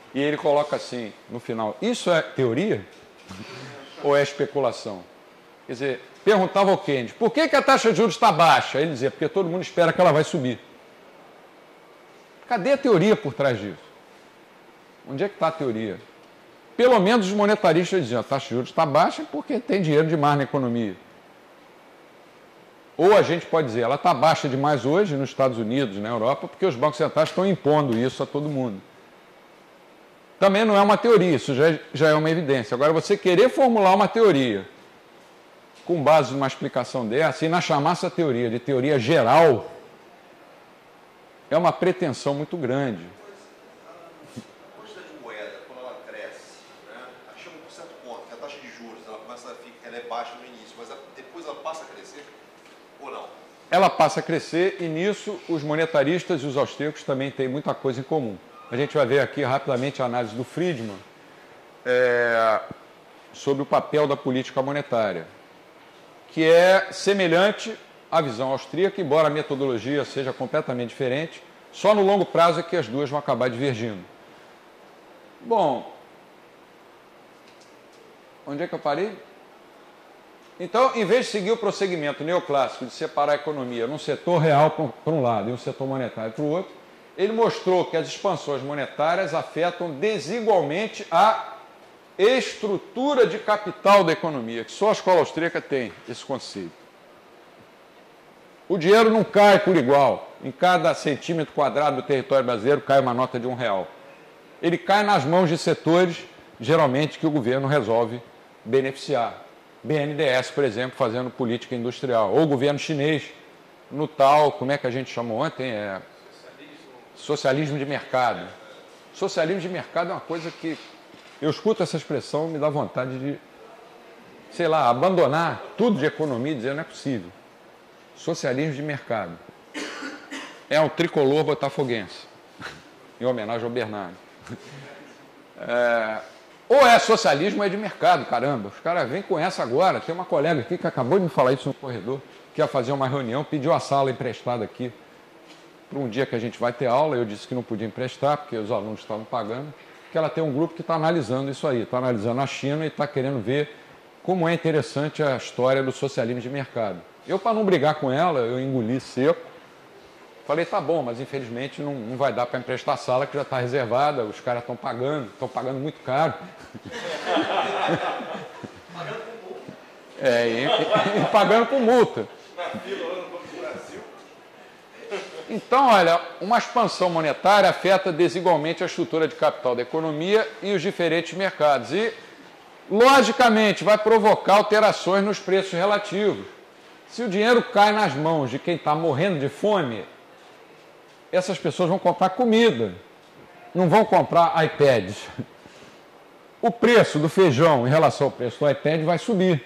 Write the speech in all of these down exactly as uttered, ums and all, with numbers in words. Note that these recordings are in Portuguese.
E ele coloca assim, no final, isso é teoria ou é especulação? Quer dizer, perguntava ao Keynes, por que, que a taxa de juros está baixa? Ele dizia, porque todo mundo espera que ela vai subir. Cadê a teoria por trás disso? Onde é que está a teoria? Pelo menos os monetaristas diziam, a taxa de juros está baixa porque tem dinheiro demais na economia. Ou a gente pode dizer, ela está baixa demais hoje nos Estados Unidos, na Europa, porque os bancos centrais estão impondo isso a todo mundo. Também não é uma teoria, isso já, já é uma evidência. Agora, você querer formular uma teoria com base numa explicação dessa e na chamar essa teoria de teoria geral, é uma pretensão muito grande. A quantidade de moeda, quando ela cresce, né, chega um certo ponto, que a taxa de juros ela começa a ficar, ela é baixa no início, mas depois ela passa a crescer ou não? Ela passa a crescer e nisso os monetaristas e os austríacos também têm muita coisa em comum. A gente vai ver aqui rapidamente a análise do Friedman é, sobre o papel da política monetária, que é semelhante à visão austríaca, embora a metodologia seja completamente diferente, só no longo prazo é que as duas vão acabar divergindo. Bom, onde é que eu parei? Então, em vez de seguir o procedimento neoclássico de separar a economia num setor real por um lado e um setor monetário para o outro, ele mostrou que as expansões monetárias afetam desigualmente a estrutura de capital da economia, que só a escola austríaca tem esse conceito. O dinheiro não cai por igual. Em cada centímetro quadrado do território brasileiro cai uma nota de um real. Ele cai nas mãos de setores, geralmente, que o governo resolve beneficiar. B N D E S, por exemplo, fazendo política industrial. Ou o governo chinês, no tal, como é que a gente chamou ontem? É... Socialismo de mercado. Socialismo de mercado é uma coisa que eu escuto essa expressão e me dá vontade de, sei lá, abandonar tudo de economia e dizer não é possível. Socialismo de mercado. É um tricolor botafoguense, em homenagem ao Bernardo. É, ou é socialismo ou é de mercado, caramba. Os caras vêm com essa agora. Tem uma colega aqui que acabou de me falar isso no corredor, que ia fazer uma reunião, pediu a sala emprestada aqui para um dia que a gente vai ter aula. Eu disse que não podia emprestar, porque os alunos estavam pagando, que ela tem um grupo que está analisando isso aí, está analisando a China e está querendo ver como é interessante a história do socialismo de mercado. Eu, para não brigar com ela, eu engoli seco, falei, tá bom, mas infelizmente não, não vai dar para emprestar a sala que já está reservada, os caras estão pagando, estão pagando muito caro. É, e, e, e pagando com multa. Então, olha, uma expansão monetária afeta desigualmente a estrutura de capital da economia e os diferentes mercados. E, logicamente, vai provocar alterações nos preços relativos. Se o dinheiro cai nas mãos de quem está morrendo de fome, essas pessoas vão comprar comida, não vão comprar iPads. O preço do feijão em relação ao preço do iPad vai subir.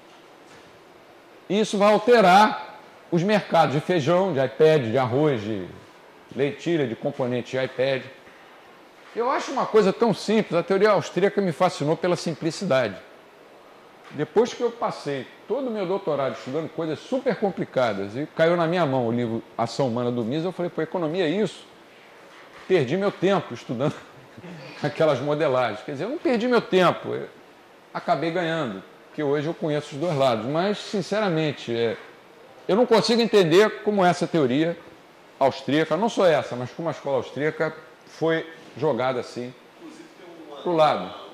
E isso vai alterar os mercados de feijão, de iPad, de arroz, de lentilha, de componentes de iPad. Eu acho uma coisa tão simples, a teoria austríaca me fascinou pela simplicidade. Depois que eu passei todo o meu doutorado estudando coisas super complicadas e caiu na minha mão o livro Ação Humana do Mises, eu falei, pô, economia é isso? Perdi meu tempo estudando aquelas modelagens. Quer dizer, eu não perdi meu tempo, eu acabei ganhando, porque hoje eu conheço os dois lados. Mas, sinceramente, é, eu não consigo entender como essa teoria austríaca, não só essa, mas como a escola austríaca foi jogada assim para o lado.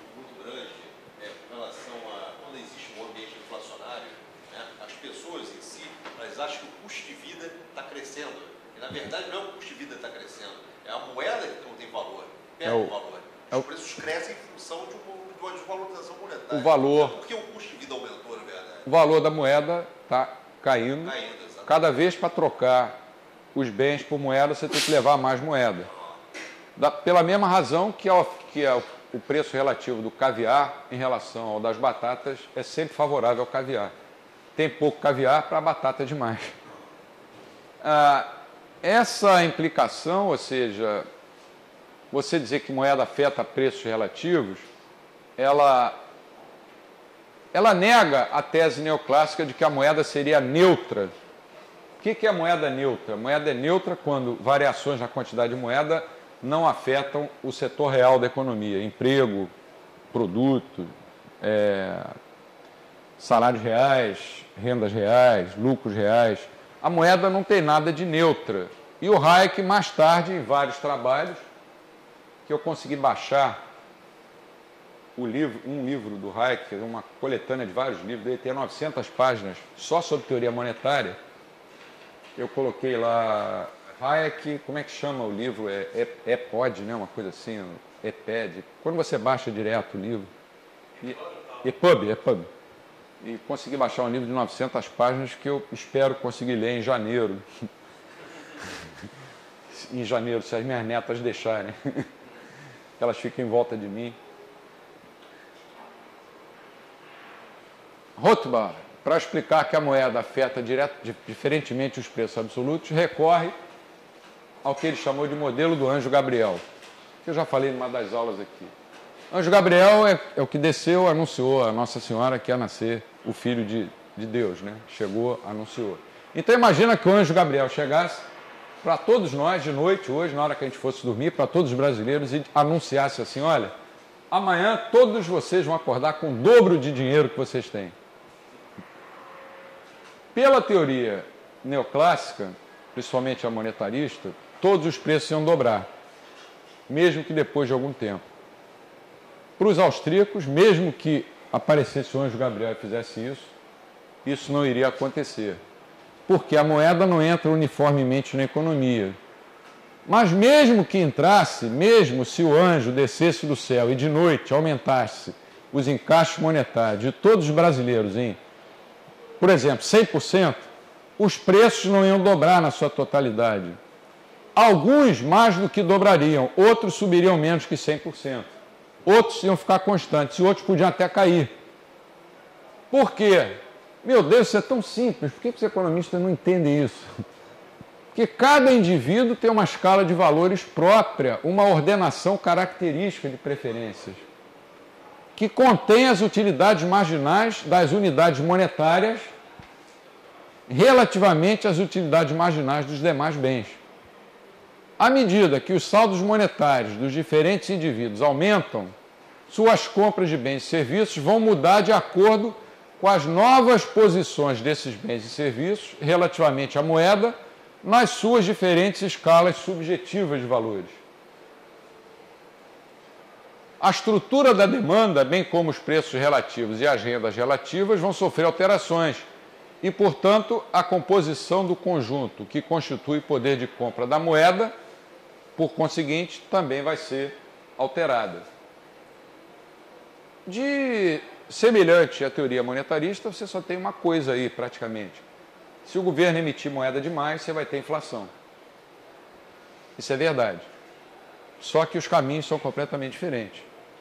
Acham que o custo de vida está crescendo. E, na verdade, não é o custo de vida que está crescendo, é a moeda que não tem valor, perde o valor. Os preços crescem em função de uma desvalorização monetária. O valor, Por que o custo de vida aumentou, na verdade? O valor da moeda está caindo. caindo Cada vez para trocar os bens por moeda, você tem que levar mais moeda. Da, pela mesma razão que, a, que a, o preço relativo do caviar em relação ao das batatas é sempre favorável ao caviar. Tem pouco caviar para a batata demais. Ah, essa implicação, ou seja, você dizer que moeda afeta preços relativos, ela, ela nega a tese neoclássica de que a moeda seria neutra. O que é a moeda neutra? A moeda é neutra quando variações na quantidade de moeda não afetam o setor real da economia, emprego, produto, é, salários reais, rendas reais, lucros reais. A moeda não tem nada de neutra. E o Hayek, mais tarde, em vários trabalhos, que eu consegui baixar o livro, um livro do Hayek, uma coletânea de vários livros, ele tem novecentas páginas só sobre teoria monetária. Eu coloquei lá Hayek, como é que chama o livro? É, é, é pod, né? Uma coisa assim, é pad. Quando você baixa direto o livro. E, EPUB, EPUB. E consegui baixar um livro de novecentas páginas que eu espero conseguir ler em janeiro. Em janeiro, se as minhas netas deixarem. Elas ficam em volta de mim. Rothbard, para explicar que a moeda afeta direto, diferentemente os preços absolutos, recorre ao que ele chamou de modelo do anjo Gabriel, que eu já falei numa das aulas aqui. Anjo Gabriel é, é o que desceu, anunciou a Nossa Senhora que ia nascer o Filho de, de Deus, né? Chegou, anunciou. Então imagina que o anjo Gabriel chegasse para todos nós de noite, hoje, na hora que a gente fosse dormir, para todos os brasileiros e anunciasse assim, olha, amanhã todos vocês vão acordar com o dobro de dinheiro que vocês têm. Pela teoria neoclássica, principalmente a monetarista, todos os preços iam dobrar, mesmo que depois de algum tempo. Para os austríacos, mesmo que aparecesse o anjo Gabriel e fizesse isso, isso não iria acontecer, porque a moeda não entra uniformemente na economia. Mas mesmo que entrasse, mesmo se o anjo descesse do céu e de noite aumentasse os encaixes monetários de todos os brasileiros em, por exemplo, cem por cento, os preços não iam dobrar na sua totalidade. Alguns mais do que dobrariam, outros subiriam menos que cem por cento. Outros iam ficar constantes e outros podiam até cair. Por quê? Meu Deus, isso é tão simples. Por que os economistas não entendem isso? Porque cada indivíduo tem uma escala de valores própria, uma ordenação característica de preferências, que contém as utilidades marginais das unidades monetárias relativamente às utilidades marginais dos demais bens. À medida que os saldos monetários dos diferentes indivíduos aumentam, suas compras de bens e serviços vão mudar de acordo com as novas posições desses bens e serviços relativamente à moeda nas suas diferentes escalas subjetivas de valores. A estrutura da demanda, bem como os preços relativos e as rendas relativas, vão sofrer alterações e, portanto, a composição do conjunto que constitui o poder de compra da moeda, por conseguinte, também vai ser alterada. De semelhante à teoria monetarista, você só tem uma coisa aí, praticamente. Se o governo emitir moeda demais, você vai ter inflação. Isso é verdade. Só que os caminhos são completamente diferentes.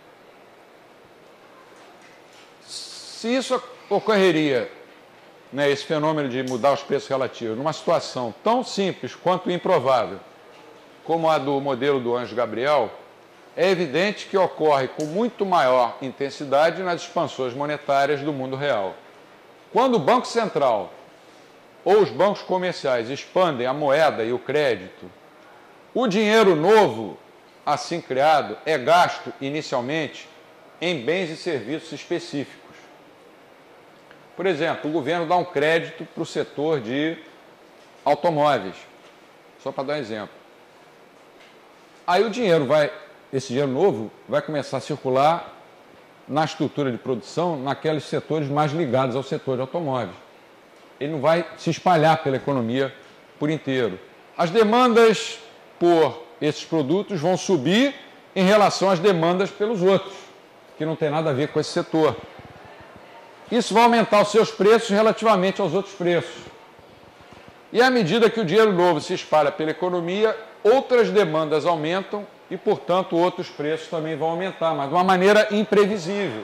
Se isso ocorreria, né, esse fenômeno de mudar os preços relativos, numa situação tão simples quanto improvável, como a do modelo do anjo Gabriel, é evidente que ocorre com muito maior intensidade nas expansões monetárias do mundo real. Quando o Banco Central ou os bancos comerciais expandem a moeda e o crédito, o dinheiro novo, assim criado, é gasto inicialmente em bens e serviços específicos. Por exemplo, o governo dá um crédito para o setor de automóveis, só para dar um exemplo. Aí o dinheiro vai, esse dinheiro novo vai começar a circular na estrutura de produção, naqueles setores mais ligados ao setor de automóveis. Ele não vai se espalhar pela economia por inteiro. As demandas por esses produtos vão subir em relação às demandas pelos outros, que não tem nada a ver com esse setor. Isso vai aumentar os seus preços relativamente aos outros preços. E à medida que o dinheiro novo se espalha pela economia, outras demandas aumentam e, portanto, outros preços também vão aumentar, mas de uma maneira imprevisível.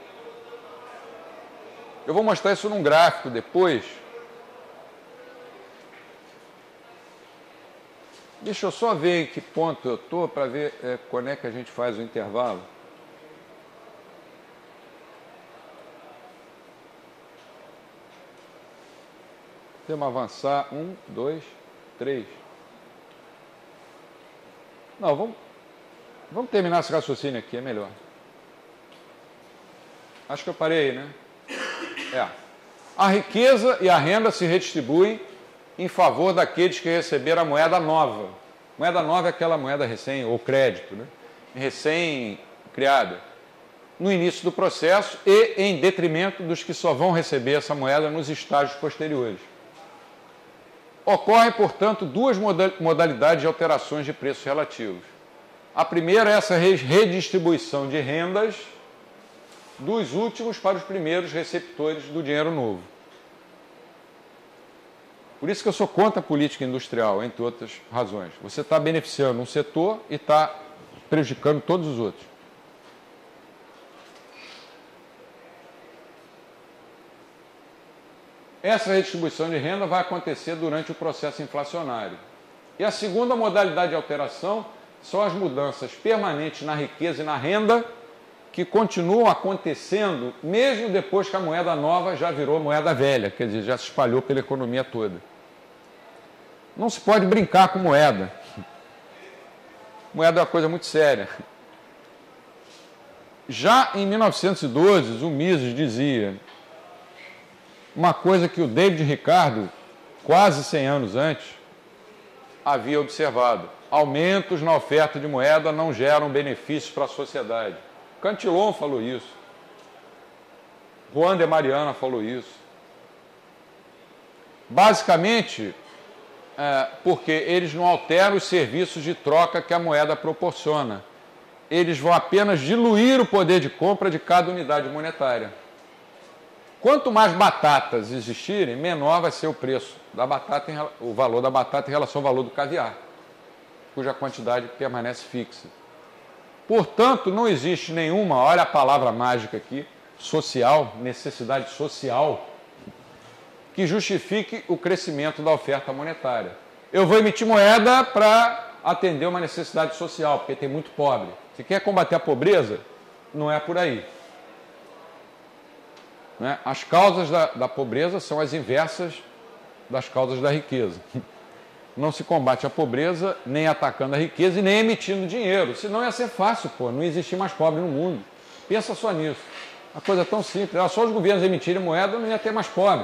Eu vou mostrar isso num gráfico depois. Deixa eu só ver em que ponto eu estou para ver é, quando é que a gente faz o intervalo. Temos avançar. Um, dois, três. Não, vamos, vamos terminar esse raciocínio aqui, é melhor. Acho que eu parei aí, né? É. A riqueza e a renda se redistribuem em favor daqueles que receberam a moeda nova. Moeda nova é aquela moeda recém, ou crédito, né? Recém-criada, no início do processo e em detrimento dos que só vão receber essa moeda nos estágios posteriores. Ocorrem, portanto, duas modalidades de alterações de preços relativos. A primeira é essa redistribuição de rendas dos últimos para os primeiros receptores do dinheiro novo. Por isso que eu sou contra a política industrial, entre outras razões. Você está beneficiando um setor e está prejudicando todos os outros. Essa redistribuição de renda vai acontecer durante o processo inflacionário. E a segunda modalidade de alteração são as mudanças permanentes na riqueza e na renda, que continuam acontecendo mesmo depois que a moeda nova já virou moeda velha, quer dizer, já se espalhou pela economia toda. Não se pode brincar com moeda. Moeda é uma coisa muito séria. Já em mil novecentos e doze, o Mises dizia uma coisa que o David Ricardo, quase cem anos antes, havia observado. Aumentos na oferta de moeda não geram benefícios para a sociedade. Cantillon falou isso. Juan de Mariana falou isso. Basicamente, é, porque eles não alteram os serviços de troca que a moeda proporciona. Eles vão apenas diluir o poder de compra de cada unidade monetária. Quanto mais batatas existirem, menor vai ser o preço da batata, em, o valor da batata em relação ao valor do caviar, cuja quantidade permanece fixa. Portanto, não existe nenhuma, olha a palavra mágica aqui, social, necessidade social, que justifique o crescimento da oferta monetária. Eu vou emitir moeda para atender uma necessidade social, porque tem muito pobre. Se quer combater a pobreza, não é por aí. Né? As causas da, da pobreza são as inversas das causas da riqueza. Não se combate a pobreza nem atacando a riqueza e nem emitindo dinheiro. Senão ia ser fácil, pô, não existir mais pobre no mundo. Pensa só nisso. Uma coisa tão simples. Era só os governos emitirem moeda, não ia ter mais pobre.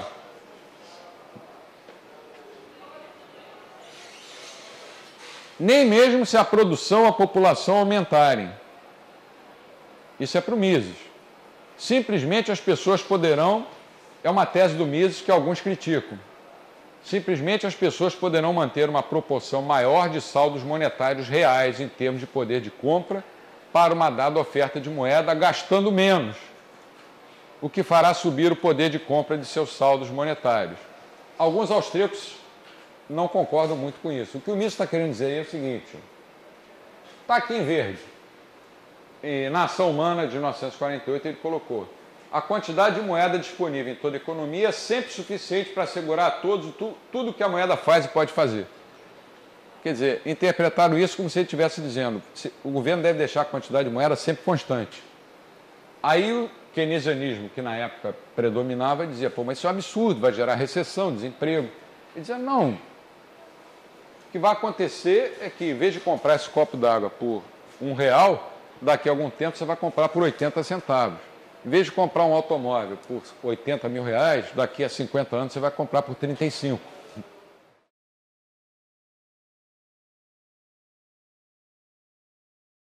Nem mesmo se a produção e a população aumentarem. Isso é para o Mises. Simplesmente as pessoas poderão, é uma tese do Mises que alguns criticam, simplesmente as pessoas poderão manter uma proporção maior de saldos monetários reais em termos de poder de compra para uma dada oferta de moeda, gastando menos, o que fará subir o poder de compra de seus saldos monetários. Alguns austríacos não concordam muito com isso. O que o Mises está querendo dizer é o seguinte, está aqui em verde, e na Ação Humana de mil novecentos e quarenta e oito ele colocou: a quantidade de moeda disponível em toda a economia é sempre suficiente para assegurar a todos tu, tudo que a moeda faz e pode fazer. Quer dizer, interpretaram isso como se ele estivesse dizendo: se, o governo deve deixar a quantidade de moeda sempre constante. Aí o keynesianismo, que na época predominava, dizia: pô, mas isso é um absurdo, vai gerar recessão, desemprego. Ele dizia: não, o que vai acontecer é que, em vez de comprar esse copo d'água por um real, daqui a algum tempo você vai comprar por oitenta centavos. Em vez de comprar um automóvel por oitenta mil reais, daqui a cinquenta anos você vai comprar por trinta e cinco.